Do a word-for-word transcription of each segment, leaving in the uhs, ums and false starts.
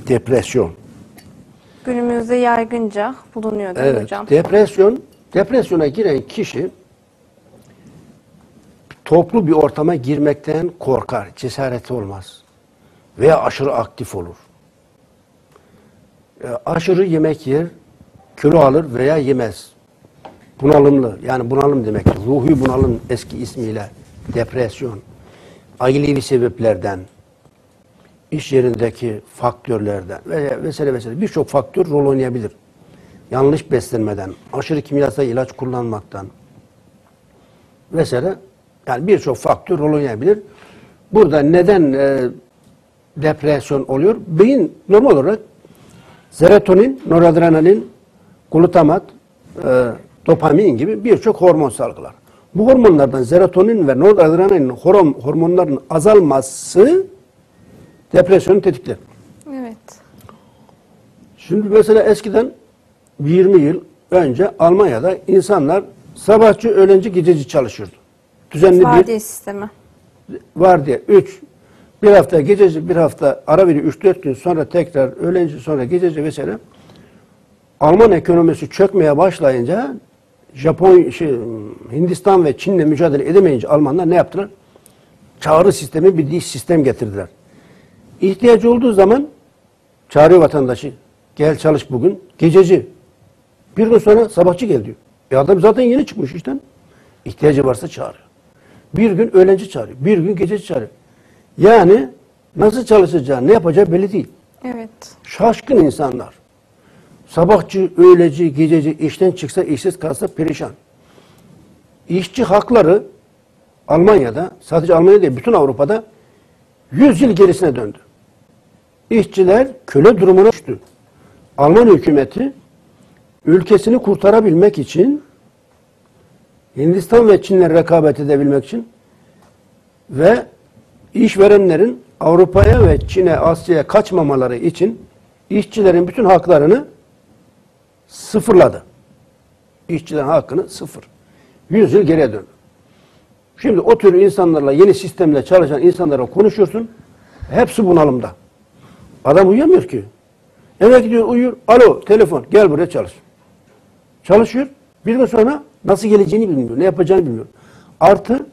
Depresyon. Günümüzde yaygınca bulunuyor değil mi Evet, hocam? depresyon, depresyona giren kişi toplu bir ortama girmekten korkar, cesareti olmaz veya aşırı aktif olur. E, aşırı yemek yer, kilo alır veya yemez. Bunalımlı, yani bunalım demektir. Ruhi bunalım eski ismiyle depresyon. Ailevi sebeplerden, iş yerindeki faktörlerden veya vesaire vesaire birçok faktör rol oynayabilir. Yanlış beslenmeden, aşırı kimyasal ilaç kullanmaktan vesaire, yani birçok faktör rol oynayabilir. Burada neden e, depresyon oluyor? Beyin normal olarak serotonin, noradrenalin, glutamat, e, dopamin gibi birçok hormon salgılar. Bu hormonlardan serotonin ve noradrenalin hormon, hormonların azalması depresyonu tetikler. Evet. Şimdi mesela eskiden yirmi yıl önce Almanya'da insanlar sabahçı, öğlenci, gececi çalışırdı. Düzenli Vardiya bir sistemi. vardiya. Üç, bir hafta gececi, bir hafta ara veriyor. Üç dört gün sonra tekrar öğlenci, sonra gececi vesaire. Alman ekonomisi çökmeye başlayınca Japon, şey, Hindistan ve Çin'le mücadele edemeyince Almanlar ne yaptılar? Çağrı sistemi, bir diş sistem getirdiler. İhtiyacı olduğu zaman çağırıyor vatandaşı. Gel çalış bugün. Gececi. Bir gün sonra sabahçı gel diyor. E adam zaten yeni çıkmış işten. İhtiyacı varsa çağırıyor. Bir gün öğlenci çağırıyor. Bir gün gececi çağırıyor. Yani nasıl çalışacağı, ne yapacağı belli değil. Evet. Şaşkın insanlar. Sabahçı, öğleci, gececi işten çıksa, işsiz kalsa perişan. İşçi hakları Almanya'da, sadece Almanya'da değil, bütün Avrupa'da yüz yıl gerisine döndü. İşçiler köle durumuna düştü. Alman hükümeti ülkesini kurtarabilmek için, Hindistan ve Çin'le rekabet edebilmek için ve işverenlerin Avrupa'ya ve Çin'e, Asya'ya kaçmamaları için işçilerin bütün haklarını sıfırladı. İşçilerin hakkını sıfır. Yüz yıl geriye döndü. Şimdi o tür insanlarla, yeni sistemle çalışan insanlarla konuşuyorsun. Hepsi bunalımda. Adam uyuyamıyor ki. Eve gidiyor, uyuyor. Alo, telefon, gel buraya çalış. Çalışıyor. Bir gün sonra nasıl geleceğini bilmiyor. Ne yapacağını bilmiyor. Artı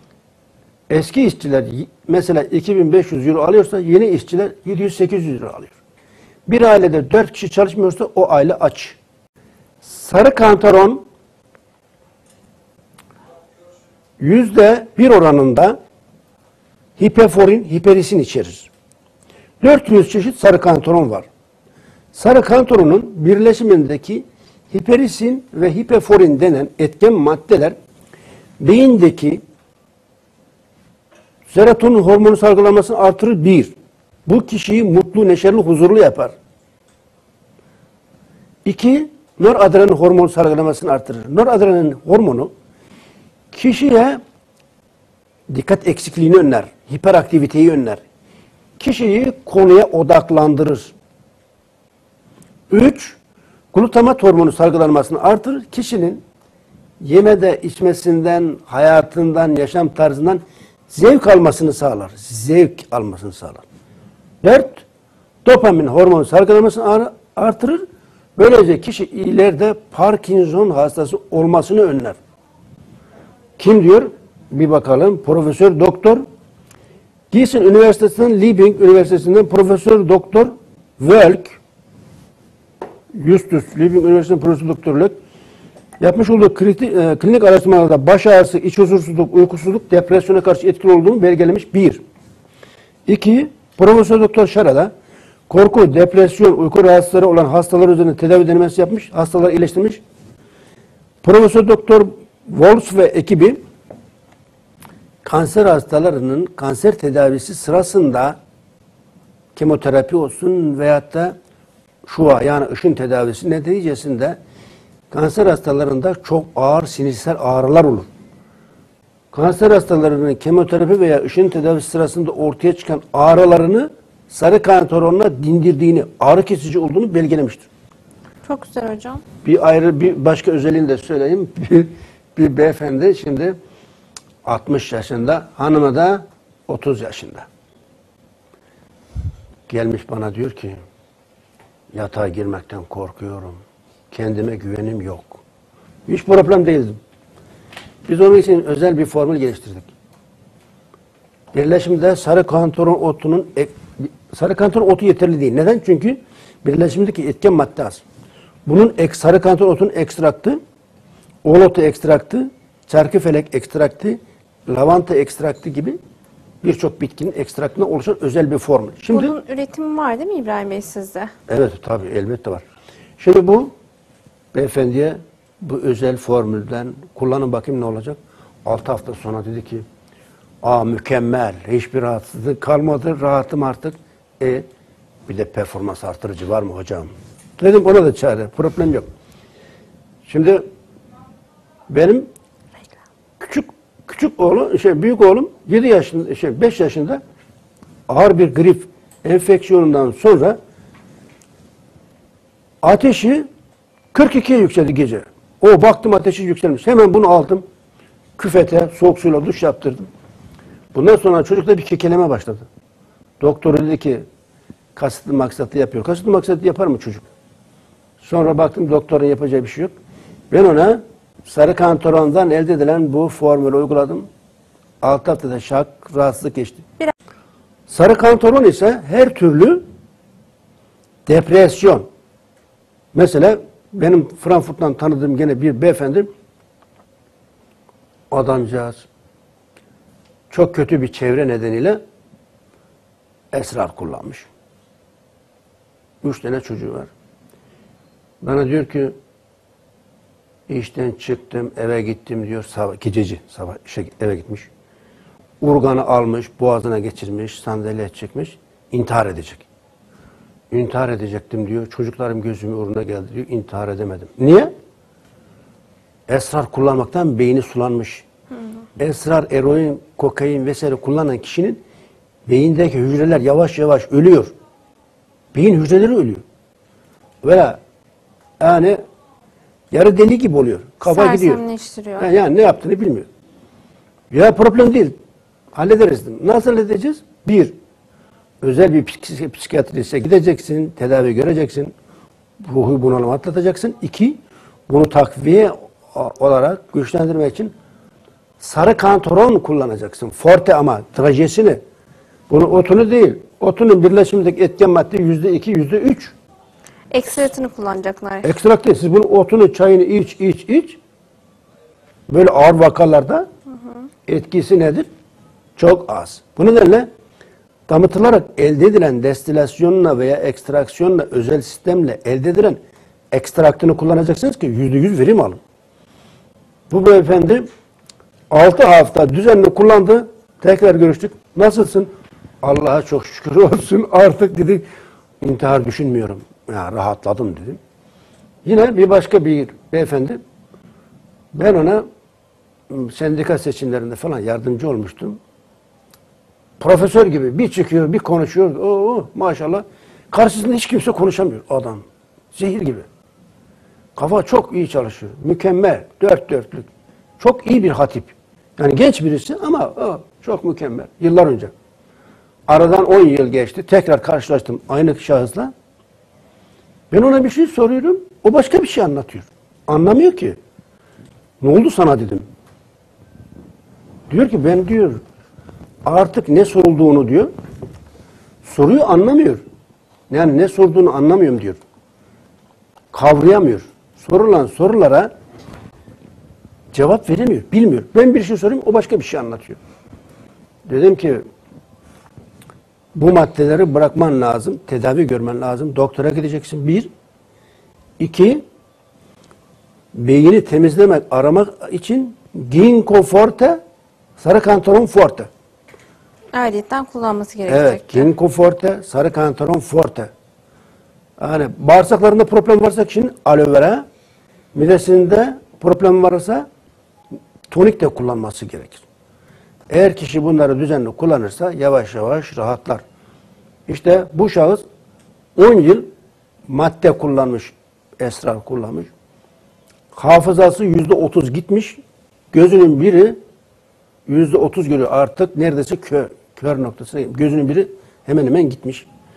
eski işçiler mesela iki bin beş yüz euro alıyorsa yeni işçiler yedi yüz sekiz yüz euro alıyor. Bir ailede dört kişi çalışmıyorsa o aile aç. Sarı kantaron yüzde bir oranında hiperforin, hiperisin içerir. dört yüz çeşit sarı kantaron var. Sarı kantaronun birleşimindeki hiperisin ve hiperforin denen etken maddeler beyindeki serotonin hormonu salgılamasını artırır bir. Bu kişiyi mutlu, neşeli, huzurlu yapar. İki, noradrenalin hormonu salgılamasını artırır. Noradrenalin hormonu kişiye dikkat eksikliğini önler, hiperaktiviteyi önler. Kişiyi konuya odaklandırır. Üç, glutamat hormonu salgılanmasını artırır. Kişinin yemede, içmesinden, hayatından, yaşam tarzından zevk almasını sağlar. Zevk almasını sağlar. Dört, dopamin hormonu salgılamasını artırır. Böylece kişi ileride Parkinson hastası olmasını önler. Kim diyor? Bir bakalım. Profesör Doktor Gießen Üniversitesi'nden, Liebig Üniversitesi'nden Profesör Doktor Wölk, Justus Liebig Üniversitesi'nden Profesör Doktor Wölk yapmış olduğu kritik, e, klinik araştırmalarda baş ağrısı, iç huzursuzluk, uykusuzluk, depresyona karşı etkili olduğunu belgelemiş. Bir. İki. Profesör Doktor Şara'da korku, depresyon, uyku rahatsızlıkları olan hastalar üzerinde tedavi denemesi yapmış, hastaları iyileştirmiş. Profesör Doktor Wolf ve ekibi kanser hastalarının kanser tedavisi sırasında kemoterapi olsun veyahut da şua yani ışın tedavisi neticesinde kanser hastalarında çok ağır sinirsel ağrılar olur. Kanser hastalarının kemoterapi veya ışın tedavisi sırasında ortaya çıkan ağrılarını sarı kantaronla dindirdiğini, ağrı kesici olduğunu belgelemiştir. Çok güzel hocam. Bir ayrı bir başka özelliğini de söyleyeyim. Bir, bir beyefendi şimdi altmış yaşında, hanımı da otuz yaşında. Gelmiş bana diyor ki, Yatağa girmekten korkuyorum. Kendime güvenim yok. Hiç problem değildim. Biz onun için özel bir formül geliştirdik. Birleşimde sarı kantaron otunun sarı kantaron otu yeterli değil. Neden? Çünkü birleşimdeki etken madde az. Bunun ek, sarı kantaron otunun ekstraktı, oğlotu ekstraktı, çarkıfelek ekstraktı, lavanta ekstraktı gibi birçok bitkinin ekstraktından oluşan özel bir formül. Şimdi, Bunun üretimi var değil mi İbrahim Bey sizde? evet tabii elbette var. Şimdi bu beyefendiye bu özel formülden kullanın bakayım ne olacak. altı hafta sonra dedi ki aa mükemmel, hiçbir rahatsızlık kalmadı, rahatım artık. E bir de performans artırıcı var mı hocam? Dedim ona da çare, problem yok. Şimdi benim küçük küçük oğlum, şey büyük oğlum yedi yaşında, şey beş yaşında ağır bir grip enfeksiyonundan sonra ateşi kırk ikiye yükseldi gece. O baktım ateşi yükselmiş. Hemen bunu aldım. Küfete soğuk suyla duş yaptırdım. Bundan sonra çocukta bir kekeleme başladı. Doktor dedi ki kasıtlı maksatlı yapıyor. Kasıtlı maksatlı yapar mı çocuk? Sonra baktım doktorun yapacağı bir şey yok. Ben ona sarı kantarondan elde edilen bu formülü uyguladım. altı haftada şak, rahatsızlık geçti. Biraz. Sarı kantaron ise her türlü depresyon. Mesela benim Frankfurt'tan tanıdığım gene bir beyefendi, adamcağız çok kötü bir çevre nedeniyle esrar kullanmış. Üç tane çocuğu var. Bana diyor ki işten çıktım, eve gittim diyor. Sabah, gececi sabah işe, eve gitmiş. Urganı almış, boğazına geçirmiş, sandalye çekmiş, intihar edecek. İntihar edecektim diyor. Çocuklarım gözümün uğruna geldi diyor. İntihar edemedim. Niye? Esrar kullanmaktan beyni sulanmış. Hı hı. Esrar, eroin, kokain vesaire kullanan kişinin beyindeki hücreler yavaş yavaş ölüyor. Beyin hücreleri ölüyor. Veya yani yarı deli gibi oluyor. Kafa gidiyor. Sersemleştiriyor. Yani, yani ne yaptığını bilmiyor. Ya problem değil. Hallederiz. Nasıl halledeceğiz? Bir, özel bir psik psikiyatriste gideceksin, tedavi göreceksin, ruhu bunalımı atlatacaksın. İki, bunu takviye olarak güçlendirmek için sarı kantaron kullanacaksın. Forte ama trajesini. Bunu otunu değil. Otunun birleşimindeki etken madde yüzde iki, yüzde üç. Ekstratını kullanacaklar. Ekstrak değil. Siz bunu otunu, çayını iç, iç, iç. Böyle ağır vakalarda hı hı. etkisi nedir? Çok az. Bu nedenle damıtılarak elde edilen destilasyonla veya ekstraksiyonla, özel sistemle elde edilen ekstraktını kullanacaksınız ki yüzde yüz verim alın. Bu beyefendi altı hafta düzenli kullandı. Tekrar görüştük. Nasılsın? Allah'a çok şükür olsun. Artık dedi intihar düşünmüyorum. Ya rahatladım dedim. Yine bir başka bir beyefendi, ben ona sendika seçimlerinde falan yardımcı olmuştum. Profesör gibi bir çıkıyor, bir konuşuyor. Oo, maşallah. Karşısında hiç kimse konuşamıyor adam. Zehir gibi. Kafa çok iyi çalışıyor. Mükemmel. Dört dörtlük. Çok iyi bir hatip. Yani genç birisi ama o, çok mükemmel. Yıllar önce. Aradan on yıl geçti. Tekrar karşılaştım aynı şahısla. Ben ona bir şey soruyorum. O başka bir şey anlatıyor. Anlamıyor ki. Ne oldu sana dedim. Diyor ki ben diyor artık ne sorulduğunu diyor. Soruyu anlamıyor. Yani ne sorduğunu anlamıyorum diyor. Kavrayamıyor. Sorulan sorulara cevap veremiyor. Bilmiyor. Ben bir şey sorayım o başka bir şey anlatıyor. Dedim ki bu maddeleri bırakman lazım. Tedavi görmen lazım. Doktora gideceksin. Bir. İki. Beyni temizlemek, aramak için ginkgo forte, sarı kantaron forte. Ayrıca kullanması gerekecek. Evet. Ginkgo forte, sarı kantaron forte. Yani bağırsaklarında problem varsa kişinin aloe vera, midesinde problem varsa tonik de kullanması gerekir. Eğer kişi bunları düzenli kullanırsa yavaş yavaş rahatlar. İşte bu şahıs on yıl madde kullanmış, esrar kullanmış. Hafızası yüzde otuz gitmiş. Gözünün biri yüzde otuz görüyor. Artık neredeyse kör, kör noktasına. Gözünün biri hemen hemen gitmiş.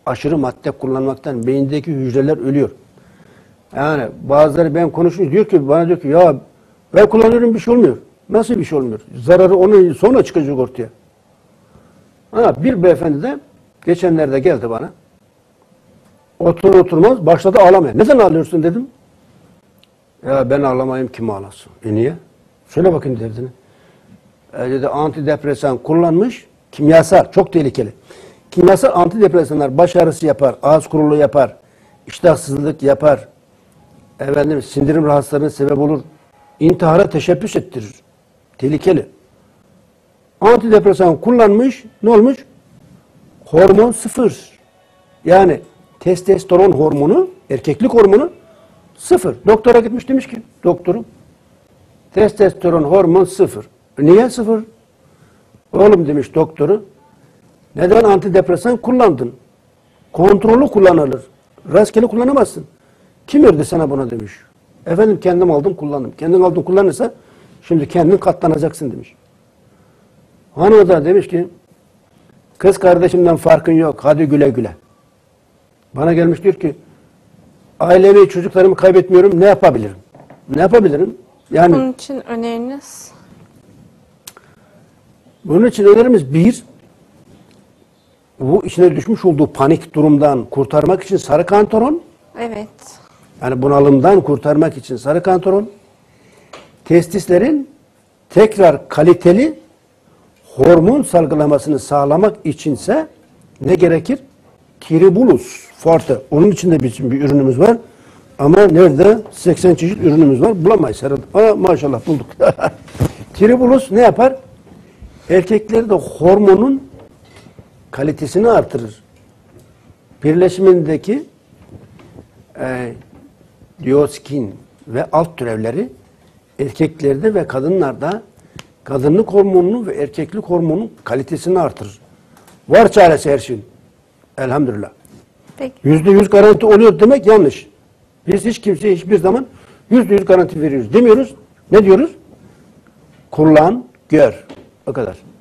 aşırı madde kullanmaktan beyindeki hücreler ölüyor. Yani bazıları ben konuşuyor diyor ki bana diyor ki ya ben kullanıyorum bir şey olmuyor. Nasıl bir şey olmuyor? Zararı onun sonra çıkacak ortaya. Ha, bir beyefendi de geçenlerde geldi bana. Otur oturmaz başladı ağlamaya. Neden ağlıyorsun dedim. Ya ben ağlamayayım kim ağlasın? E niye? Söyle bakayım derdini. E dedi antidepresan kullanmış. Kimyasal çok tehlikeli. Kimyasal antidepresanlar baş ağrısı yapar, ağız kuruluğu yapar, iştahsızlık yapar. Efendim sindirim rahatsızlığına sebep olur. İntihara teşebbüs ettirir. Tehlikeli. Antidepresan kullanmış. Ne olmuş? Hormon sıfır. Yani testosteron hormonu, erkeklik hormonu sıfır. Doktora gitmiş demiş ki doktorum testosteron hormon sıfır. Niye sıfır? Oğlum demiş doktoru. Neden antidepresan kullandın? Kontrollü kullanılır. Rastgele kullanamazsın. Kim verdi sana buna demiş. Efendim kendim aldım kullandım. Kendin aldın kullanırsa şimdi kendin katlanacaksın demiş. Hanım da demiş ki kız kardeşimden farkın yok. Hadi güle güle. Bana gelmiş diyor ki ailemi çocuklarımı kaybetmiyorum. Ne yapabilirim? Ne yapabilirim? Yani Bunun için öneriniz? Bunun için önerimiz bir, bu içine düşmüş olduğu panik durumdan kurtarmak için sarı kantaron, Evet. yani bunalımdan kurtarmak için sarı kantaron, testislerin tekrar kaliteli hormon salgılamasını sağlamak içinse ne gerekir? Tribulus forte. Onun için de bizim bir ürünümüz var. Ama nerede? seksen çeşit ürünümüz var. Bulamayız herhalde. Ama maşallah bulduk. Tribulus ne yapar? Erkeklerde hormonun kalitesini artırır. Birleşimindeki e, dioskin ve alt türevleri erkeklerde ve kadınlarda kadınlık hormonunu ve erkeklik hormonunun kalitesini artırır. Var çaresi her şeyin. Elhamdülillah. Peki. Yüzde yüz garanti oluyor demek yanlış. Biz hiç kimseye hiçbir zaman yüzde yüz garanti veriyoruz demiyoruz. Ne diyoruz? Kullan, gör. O kadar.